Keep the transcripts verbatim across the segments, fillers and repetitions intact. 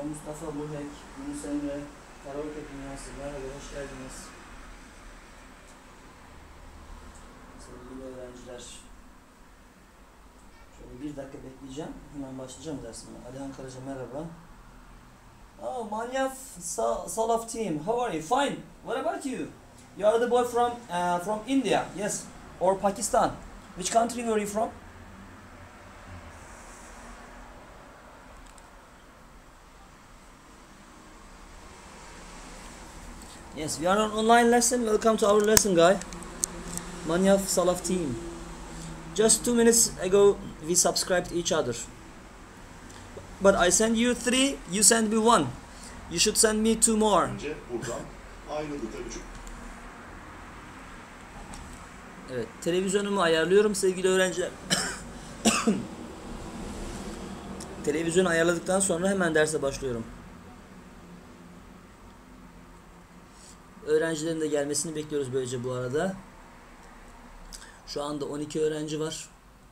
merhaba. Mustafa Buhek, Yunus Emre, Karaoke Dünyası, merhaba, hoş geldiniz. Sevgili öğrenciler, şöyle bir dakika bekleyeceğim, hemen başlayacağım dersime. Alihan Karaca, merhaba. Oh, Manyaf Salaf team, how are you? Fine. What about you? You are the boy from uh, from India, yes, or Pakistan. Which country were you from? Yes, we are on online lesson. Welcome to our lesson, guy. Manyaf Salaf team. Just two minutes ago, we subscribed each other. But I send you three, you send me one. You should send me two more. Önce buradan ayrıldı tabii. Evet, televizyonumu ayarlıyorum sevgili öğrenciler. Televizyonu ayarladıktan sonra hemen derse başlıyorum. Öğrencilerin de gelmesini bekliyoruz böylece bu arada. Şu anda on iki öğrenci var.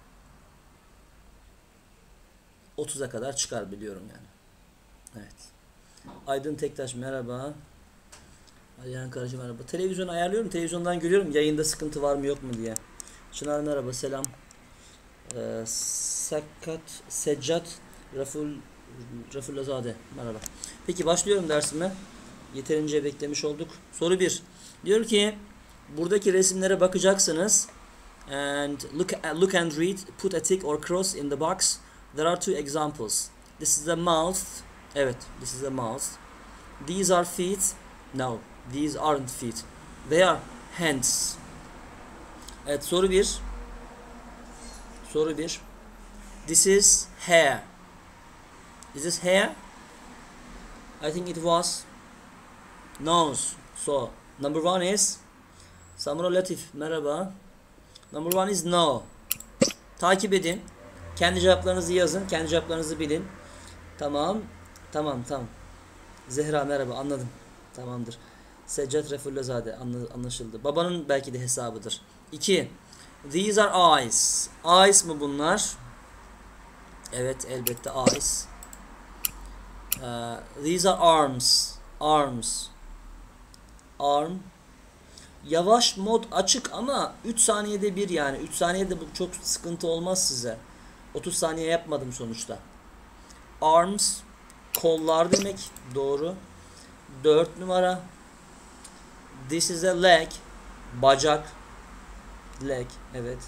otuza kadar çıkar biliyorum yani. Evet. Aydın Tektaş merhaba. Alihan Karaca merhaba. Televizyonu ayarlıyorum. Televizyondan görüyorum yayında sıkıntı var mı yok mu diye. Çınar merhaba, selam. Ee, Sakat Seccat Raful Rafulazade merhaba. Peki başlıyorum dersime. Yeterince beklemiş olduk. Soru bir. Diyor ki buradaki resimlere bakacaksınız. And look look and read. Put a tick or cross in the box. There are two examples. This is a mouth. Evet, this is a mouth. These are feet. No, these aren't feet. They are hands. Evet, soru bir. Soru bir. This is hair. Is this hair? I think it was nose. So, number one is Samra Latif. Merhaba. Number one is no. Takip edin. Kendi cevaplarınızı yazın. Kendi cevaplarınızı bilin. Tamam. Tamam, tamam. Zehra merhaba. Anladım. Tamamdır. Seccat Refullazade anlaşıldı. Babanın belki de hesabıdır. iki. These are eyes. Eyes mı bunlar? Evet, elbette eyes. Uh, these are arms. Arms. Arm. Yavaş mod açık ama üç saniyede bir yani. üç saniyede bu çok sıkıntı olmaz size. otuz saniye yapmadım sonuçta. Arms. Kollar demek. Doğru. dört numara. This is a leg. Bacak. Leg. Evet.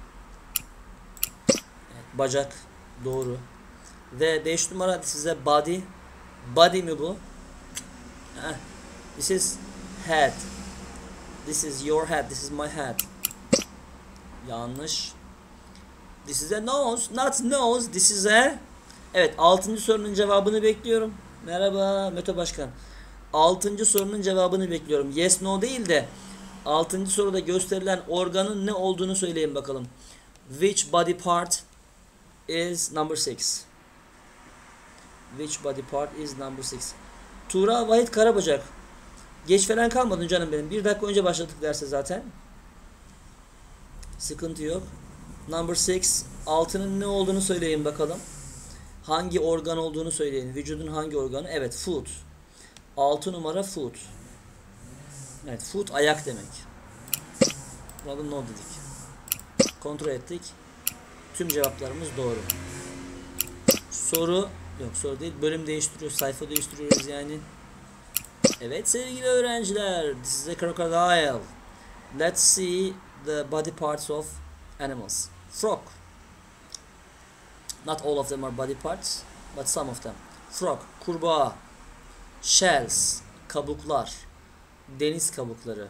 Evet, bacak. Doğru. Ve beş numara this is a body. Body mi bu? Heh. This is head. This is your head. This is my head. Yanlış. This is a nose. Not nose. This is a... Evet, altıncı sorunun cevabını bekliyorum. Merhaba Mete Başkan. altıncı sorunun cevabını bekliyorum. Yes, no değil de altıncı soruda gösterilen organın ne olduğunu söyleyin bakalım. Which body part is number six? Which body part is number six? Tuğra Vahit Karabacak. Geç falan kalmadın canım benim. Bir dakika önce başladık derse zaten. Sıkıntı yok. Number six. Altının ne olduğunu söyleyin bakalım. Hangi organ olduğunu söyleyin. Vücudun hangi organı? Evet, foot. altı numara foot. Evet, foot ayak demek. Burada no dedik. Kontrol ettik. Tüm cevaplarımız doğru. Soru yok, soru değil. Bölüm değiştiriyoruz. Sayfa değiştiriyoruz yani. Evet sevgili öğrenciler. This is a crocodile. Let's see the body parts of animals. Frog. Not all of them are body parts, but some of them. Frog, kurbağa. Shells, kabuklar. Deniz kabukları.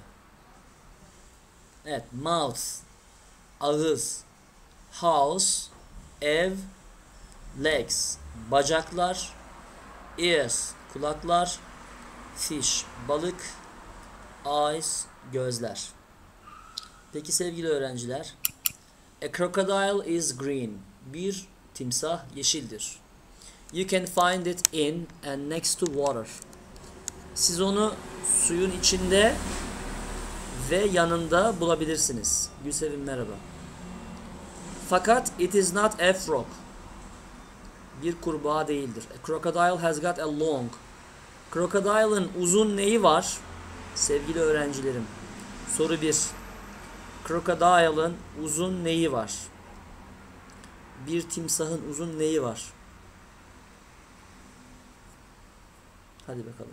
Evet, mouth, ağız. House, ev. Legs, bacaklar. Ears, kulaklar. Fish, balık. Eyes, gözler. Peki sevgili öğrenciler. A crocodile is green. Bir timsah yeşildir. You can find it in and next to water. Siz onu suyun içinde ve yanında bulabilirsiniz. Gülsevim merhaba. Fakat it is not a frog. Bir kurbağa değildir. A crocodile has got a long. Crocodile'ın uzun neyi var? Sevgili öğrencilerim. Soru bir. Crocodile'ın uzun neyi var? Bir timsahın uzun neyi var? Hadi bakalım.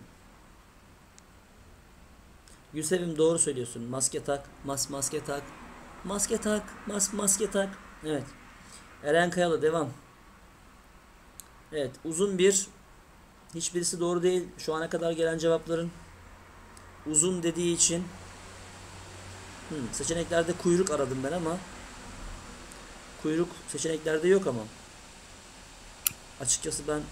Yusuf'im doğru söylüyorsun. Maske tak, mas maske tak. Maske tak, mas maske tak. Evet. Eren Kayalı devam. Evet, uzun bir. Hiçbirisi doğru değil. Şu ana kadar gelen cevapların uzun dediği için hmm, seçeneklerde kuyruk aradım ben ama kuyruk seçeneklerde yok ama açıkçası ben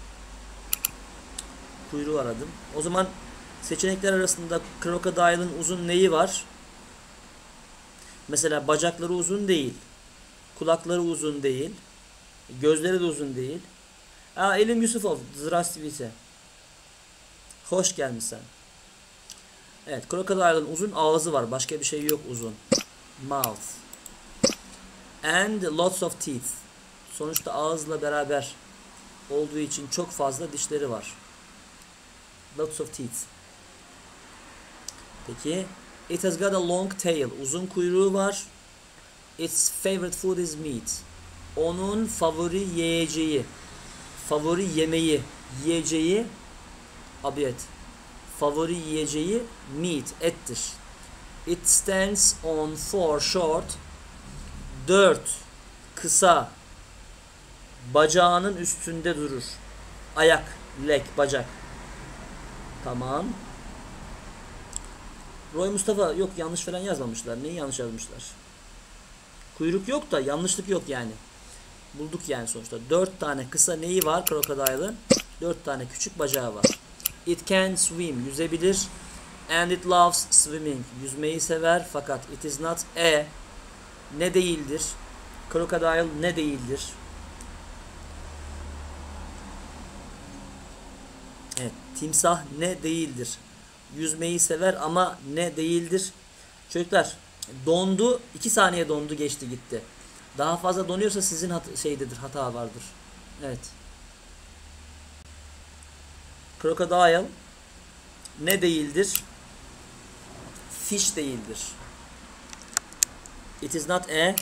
kuyruğu aradım. O zaman seçenekler arasında crocodile'ın uzun neyi var? Mesela bacakları uzun değil. Kulakları uzun değil. Gözleri de uzun değil. Aa, Elim Yusufov. Здравствуйте. Hoş gelmişsin. Evet, crocodile'ın uzun ağzı var. Başka bir şey yok uzun. Mouth. And lots of teeth. Sonuçta ağızla beraber olduğu için çok fazla dişleri var. Lots of teeth. Peki. It has got a long tail. Uzun kuyruğu var. Its favorite food is meat. Onun favori yiyeceği, favori yemeği, yiyeceği, abiyet. Favori yiyeceği meat, ettir. It stands on four short, dört kısa bacağının üstünde durur. Ayak, leg, bacak. Tamam. Roy Mustafa yok, yanlış falan yazmamışlar. Neyi yanlış yazmışlar? Kuyruk yok da yanlışlık yok yani. Bulduk yani sonuçta. Dört tane kısa neyi var crocodile'ın? Dört tane küçük bacağı var. It can swim. Yüzebilir. And it loves swimming. Yüzmeyi sever fakat it is not a ne değildir? Crocodile ne değildir? Evet. Timsah ne değildir? Yüzmeyi sever ama ne değildir? Çocuklar dondu. iki saniye dondu, geçti gitti. Daha fazla donuyorsa sizin hat şeydedir, hata vardır. Evet. Crocodile ne değildir? Fish değildir. It is not a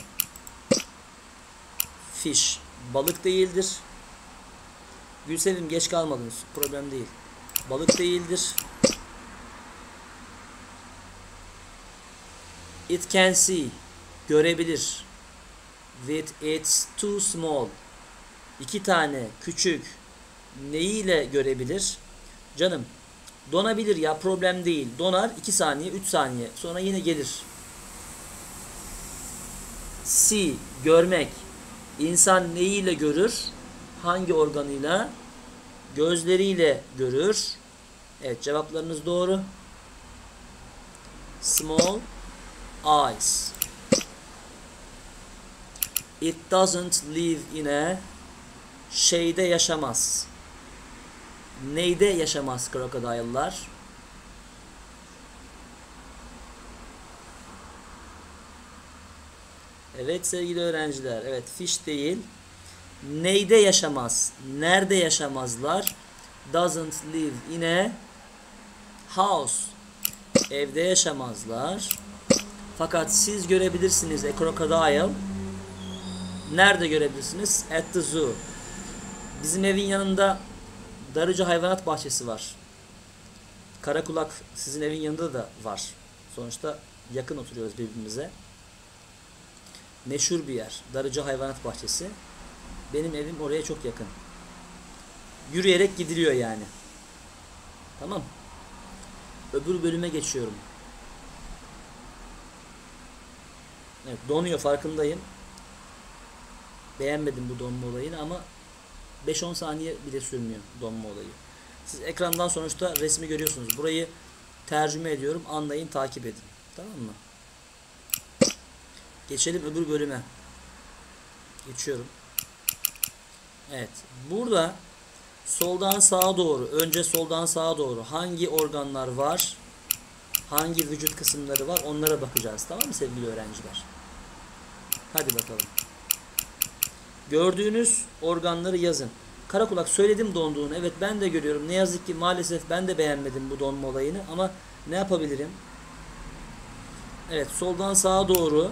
fish. Balık değildir. Gülsevim geç kalmadınız. Problem değil. Balık değildir. It can see. Görebilir. With its too small. İki tane küçük neyiyle görebilir? Canım donabilir ya, problem değil. Donar iki saniye üç saniye sonra yine gelir. See görmek. İnsan neyiyle görür? Hangi organıyla? Gözleriyle görür. Evet, cevaplarınız doğru. Small eyes. It doesn't live in a şeyde yaşamaz. Neyde yaşamaz crocodile'lar? Evet sevgili öğrenciler. Evet, fish değil. Neyde yaşamaz? Nerede yaşamazlar? Doesn't live in a house. Evde yaşamazlar. Fakat siz görebilirsiniz a crocodile. Nerede görebilirsiniz? At the zoo. Bizim evin yanında Darıca Hayvanat Bahçesi var. Karakulak sizin evin yanında da var. Sonuçta yakın oturuyoruz birbirimize. Meşhur bir yer. Darıca Hayvanat Bahçesi. Benim evim oraya çok yakın. Yürüyerek gidiliyor yani. Tamam. Öbür bölüme geçiyorum. Evet, donuyor farkındayım. Beğenmedim bu donma olayını ama beş on saniye bile sürmüyor donma olayı. Siz ekrandan sonuçta resmi görüyorsunuz. Burayı tercüme ediyorum. Anlayın, takip edin. Tamam mı? Geçelim öbür bölüme. Geçiyorum. Evet. Burada soldan sağa doğru, önce soldan sağa doğru hangi organlar var? Hangi vücut kısımları var? Onlara bakacağız. Tamam mı sevgili öğrenciler? Hadi bakalım. Gördüğünüz organları yazın. Karakulak söyledim donduğunu. Evet ben de görüyorum. Ne yazık ki maalesef ben de beğenmedim bu donma olayını. Ama ne yapabilirim? Evet soldan sağa doğru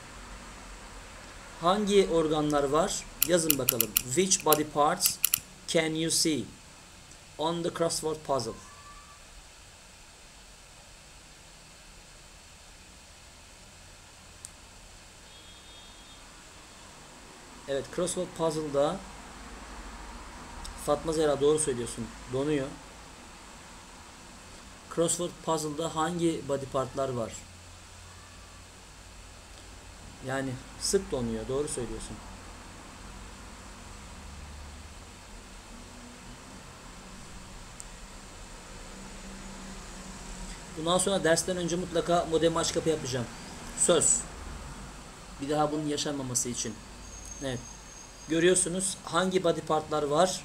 hangi organlar var? Yazın bakalım. Which body parts can you see on the crossword puzzle? Evet crossword puzzle'da Fatma Zehra doğru söylüyorsun. Donuyor. Crossword puzzle'da hangi body partlar var? Yani sık donuyor. Doğru söylüyorsun. Bundan sonra dersten önce mutlaka modem aç kapı yapacağım. Söz. Bir daha bunun yaşanmaması için. Evet. Görüyorsunuz hangi body partlar var?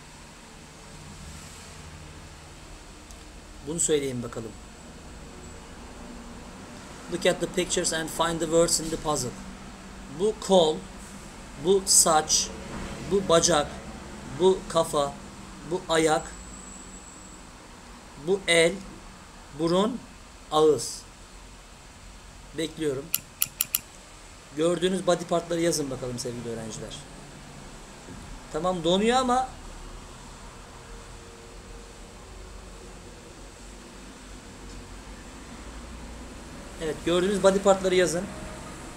Bunu söyleyin bakalım. Look at the pictures and find the words in the puzzle. Bu kol, bu saç, bu bacak, bu kafa, bu ayak, bu el, burun, ağız. Bekliyorum. Gördüğünüz body partları yazın bakalım sevgili öğrenciler. Tamam donuyor ama evet gördüğünüz body partları yazın.